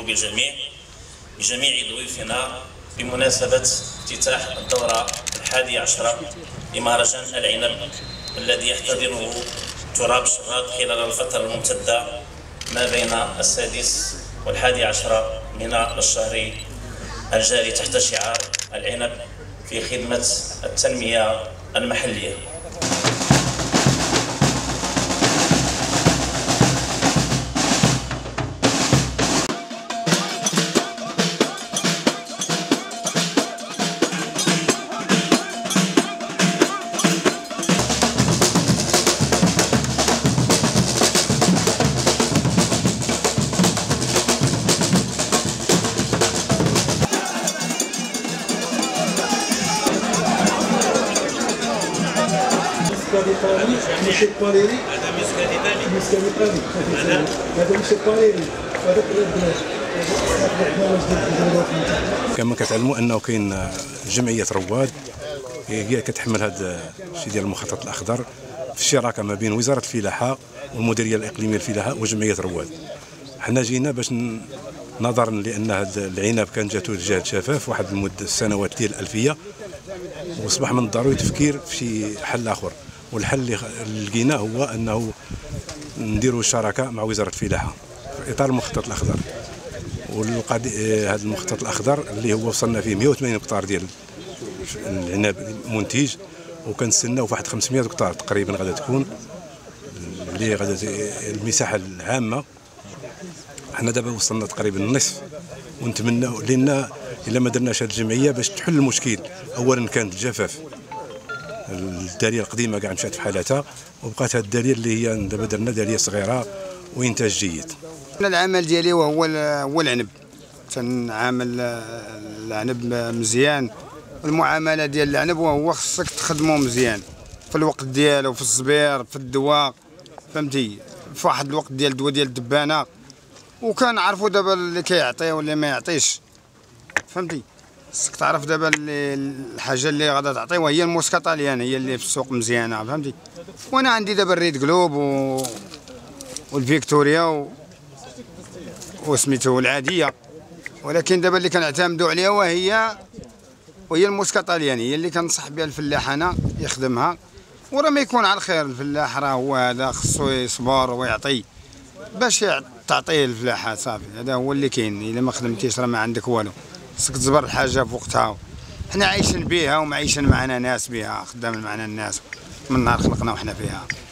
بالجميع بجميع ضيوفنا بمناسبة افتتاح الدورة 11 لمهرجان العنب الذي يحتضنه تراب الشراط خلال الفترة الممتدة ما بين 6 و11 من الشهر الجاري تحت شعار العنب في خدمة التنمية المحلية. مسك باليري هذا مسكاني ثاني هذا مسك باليري كما كتعلموا انه كاين جمعيه رواد هي كتحمل هذا الشيء ديال المخطط الاخضر في الشراكه ما بين وزاره الفلاحه والمديريه الاقليميه للفلاحه وجمعيه رواد. حنا جينا باش نظرا لان هذا العنب كان جاتو الجهاد شفاف واحد المده السنوات ديال الالفيه، واصبح من الضروري التفكير في شي حل اخر، والحل اللي لقيناه هو انه نديروا شراكه مع وزاره الفلاحه في اطار المخطط الاخضر. هذا المخطط الاخضر اللي هو وصلنا فيه 180 هكتار ديال العنب منتج، وكنستناو في واحد 500 هكتار تقريبا غادا تكون اللي غادا المساحه العامه. حنا دابا وصلنا تقريبا النصف، ونتمناو لان الا ما درناش هذه الجمعيه باش تحل المشكل. اولا كانت الجفاف، الداليه القديمه كاع مشات في حالتها، وبقات هذه الداليه اللي هي دابا درنا داليه صغيره وانتاج جيد. انا العمل ديالي هو العنب، تنعامل العنب مزيان. المعامله ديال العنب وهو خصك تخدمه مزيان في الوقت ديالو، في الصبير، في الدواء، فهمتي، في واحد الوقت ديال الدواء ديال الدبانه، وكنعرفوا دابا اللي كيعطي واللي ما يعطيش، فهمتي. خصك تعرف دابا الحاجه اللي غادا تعطي، وهي الموسكا طاليان هي اللي في السوق مزيانه، فهمتي. وانا عندي دابا الريد جلوب والفيكتوريا وسميتو العاديه، ولكن دابا اللي كنعتمدوا عليها وهي الموسكا طاليان، هي اللي كنصح بها الفلاح انا يخدمها. وراه ما يكون على الخير الفلاح، راه هو هذا خصو يصبر ويعطي باش تعطيه الفلاحه، صافي. هذا هو اللي كاين. الا ما خدمتيش راه ما عندك والو، خصك تجبر الحاجه في وقتها. حنا عايشين بها ومعيشين معنا ناس بها، خدامين معنا الناس من نهار خلقنا وحنا فيها.